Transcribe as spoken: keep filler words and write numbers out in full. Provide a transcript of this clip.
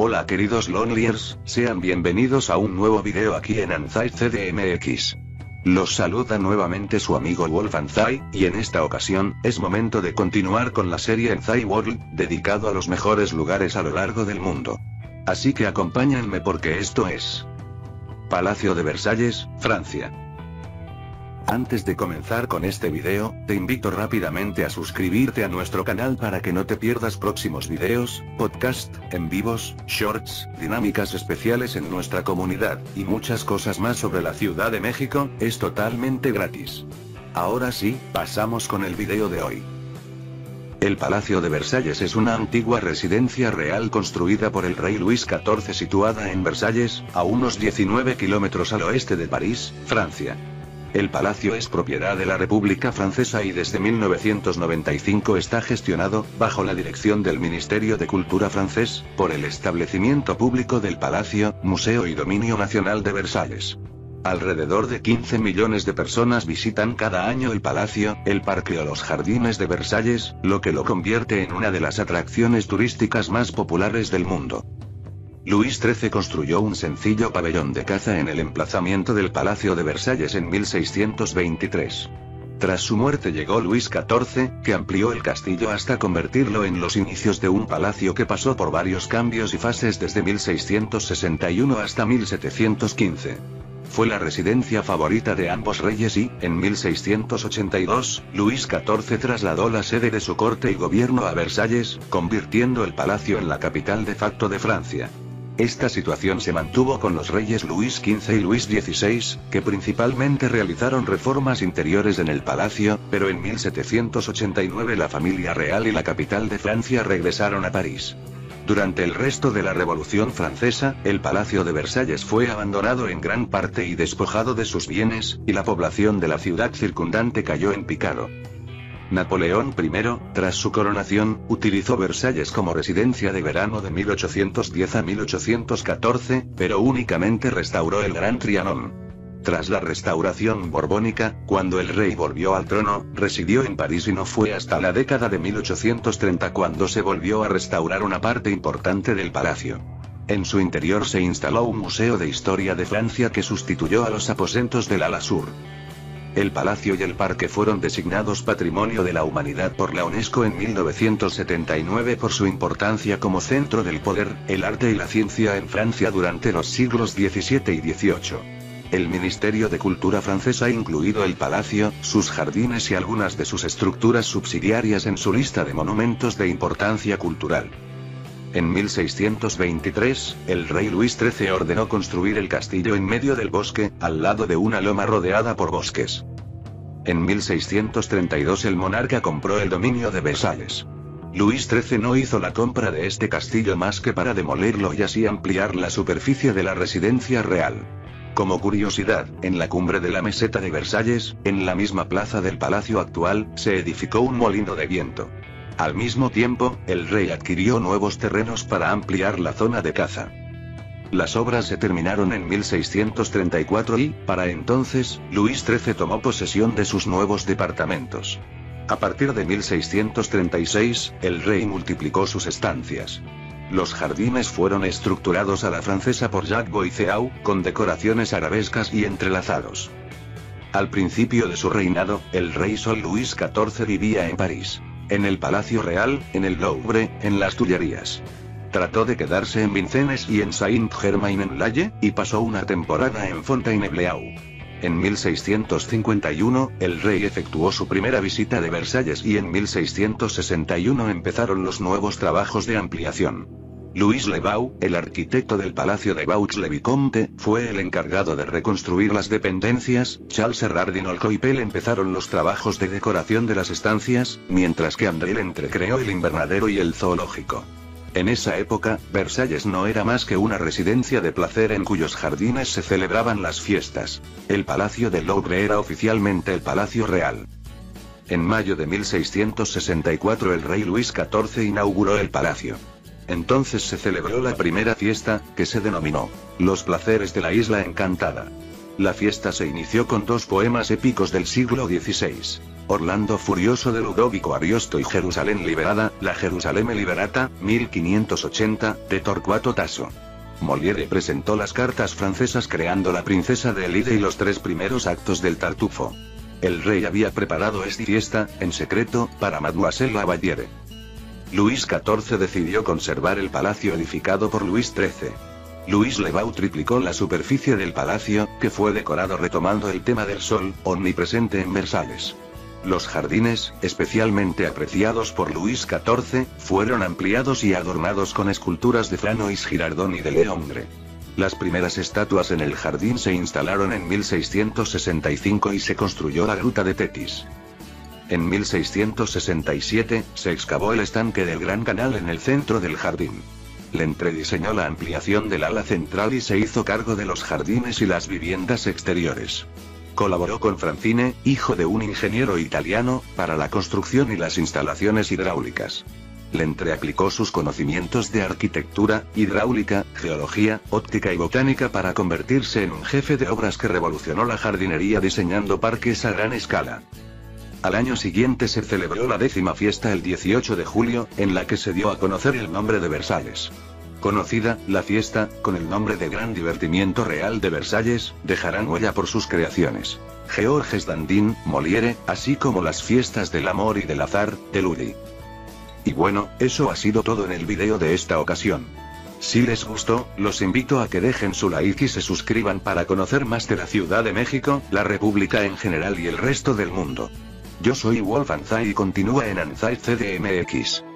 Hola queridos Loneliers, sean bienvenidos a un nuevo video aquí en Anzai C D M X. Los saluda nuevamente su amigo Wolf Anzai, y en esta ocasión, es momento de continuar con la serie Anzai World, dedicado a los mejores lugares a lo largo del mundo. Así que acompáñenme porque esto es Palacio de Versalles, Francia. Antes de comenzar con este video, te invito rápidamente a suscribirte a nuestro canal para que no te pierdas próximos videos, podcast, en vivos, shorts, dinámicas especiales en nuestra comunidad, y muchas cosas más sobre la Ciudad de México. Es totalmente gratis. Ahora sí, pasamos con el video de hoy. El Palacio de Versalles es una antigua residencia real construida por el rey Luis catorce situada en Versalles, a unos diecinueve kilómetros al oeste de París, Francia. El palacio es propiedad de la República Francesa y desde mil novecientos noventa y cinco está gestionado, bajo la dirección del Ministerio de Cultura francés, por el establecimiento público del Palacio, Museo y Dominio Nacional de Versalles. Alrededor de quince millones de personas visitan cada año el palacio, el parque o los jardines de Versalles, lo que lo convierte en una de las atracciones turísticas más populares del mundo. Luis trece construyó un sencillo pabellón de caza en el emplazamiento del Palacio de Versalles en mil seiscientos veintitrés. Tras su muerte llegó Luis catorce, que amplió el castillo hasta convertirlo en los inicios de un palacio que pasó por varios cambios y fases desde mil seiscientos sesenta y uno hasta mil setecientos quince. Fue la residencia favorita de ambos reyes y, en mil seiscientos ochenta y dos, Luis catorce trasladó la sede de su corte y gobierno a Versalles, convirtiendo el palacio en la capital de facto de Francia. Esta situación se mantuvo con los reyes Luis quince y Luis dieciséis, que principalmente realizaron reformas interiores en el palacio, pero en mil setecientos ochenta y nueve la familia real y la capital de Francia regresaron a París. Durante el resto de la Revolución Francesa, el Palacio de Versalles fue abandonado en gran parte y despojado de sus bienes, y la población de la ciudad circundante cayó en picado. Napoleón primero, tras su coronación, utilizó Versalles como residencia de verano de mil ochocientos diez a mil ochocientos catorce, pero únicamente restauró el Gran Trianón. Tras la restauración borbónica, cuando el rey volvió al trono, residió en París y no fue hasta la década de mil ochocientos treinta cuando se volvió a restaurar una parte importante del palacio. En su interior se instaló un museo de historia de Francia que sustituyó a los aposentos del ala sur. El palacio y el parque fueron designados Patrimonio de la Humanidad por la UNESCO en mil novecientos setenta y nueve por su importancia como centro del poder, el arte y la ciencia en Francia durante los siglos diecisiete y dieciocho. El Ministerio de Cultura francés ha incluido el palacio, sus jardines y algunas de sus estructuras subsidiarias en su lista de monumentos de importancia cultural. En mil seiscientos veintitrés, el rey Luis trece ordenó construir el castillo en medio del bosque, al lado de una loma rodeada por bosques. En mil seiscientos treinta y dos el monarca compró el dominio de Versalles. Luis trece no hizo la compra de este castillo más que para demolerlo y así ampliar la superficie de la residencia real. Como curiosidad, en la cumbre de la meseta de Versalles, en la misma plaza del palacio actual, se edificó un molino de viento. Al mismo tiempo, el rey adquirió nuevos terrenos para ampliar la zona de caza. Las obras se terminaron en mil seiscientos treinta y cuatro y, para entonces, Luis trece tomó posesión de sus nuevos departamentos. A partir de mil seiscientos treinta y seis, el rey multiplicó sus estancias. Los jardines fueron estructurados a la francesa por Jacques Boiceau, con decoraciones arabescas y entrelazados. Al principio de su reinado, el rey Sol Luis catorce vivía en París. En el Palacio Real, en el Louvre, en las Tullerías. Trató de quedarse en Vincennes y en Saint-Germain-en-Laye, y pasó una temporada en Fontainebleau. En mil seiscientos cincuenta y uno, el rey efectuó su primera visita de Versalles y en mil seiscientos sesenta y uno empezaron los nuevos trabajos de ampliación. Louis Le Bau, el arquitecto del Palacio de Vaux-le-Vicomte, fue el encargado de reconstruir las dependencias. Charles Herardin-Olcoipel empezaron los trabajos de decoración de las estancias, mientras que André Lentre creó el invernadero y el zoológico. En esa época, Versalles no era más que una residencia de placer en cuyos jardines se celebraban las fiestas. El Palacio del Louvre era oficialmente el Palacio Real. En mayo de mil seiscientos sesenta y cuatro el rey Luis catorce inauguró el palacio. Entonces se celebró la primera fiesta, que se denominó Los placeres de la Isla Encantada. La fiesta se inició con dos poemas épicos del siglo dieciséis. Orlando Furioso de Ludovico Ariosto y Jerusalén Liberada, la Gerusalemme Liberata, mil quinientos ochenta, de Torquato Tasso. Molière presentó las cartas francesas creando la princesa de Elide y los tres primeros actos del Tartufo. El rey había preparado esta fiesta, en secreto, para Mademoiselle Lavaliere. Luis catorce decidió conservar el palacio edificado por Luis trece. Luis le Beau triplicó la superficie del palacio, que fue decorado retomando el tema del sol, omnipresente en Versalles. Los jardines, especialmente apreciados por Luis catorce, fueron ampliados y adornados con esculturas de Franois Girardon y de Leongre. Las primeras estatuas en el jardín se instalaron en mil seiscientos sesenta y cinco y se construyó la gruta de Tetis. En mil seiscientos sesenta y siete, se excavó el estanque del Gran Canal en el centro del jardín. Lentre diseñó la ampliación del ala central y se hizo cargo de los jardines y las viviendas exteriores. Colaboró con Francine, hijo de un ingeniero italiano, para la construcción y las instalaciones hidráulicas. Lentre aplicó sus conocimientos de arquitectura, hidráulica, geología, óptica y botánica para convertirse en un jefe de obras que revolucionó la jardinería diseñando parques a gran escala. Al año siguiente se celebró la décima fiesta el dieciocho de julio, en la que se dio a conocer el nombre de Versalles. Conocida, la fiesta, con el nombre de Gran Divertimiento Real de Versalles, dejarán huella por sus creaciones. Georges Dandin, Molière, así como las fiestas del amor y del azar, de Lully. Y bueno, eso ha sido todo en el video de esta ocasión. Si les gustó, los invito a que dejen su like y se suscriban para conocer más de la Ciudad de México, la República en general y el resto del mundo. Yo soy Wolf Anzai y continúa en Anzai C D M X.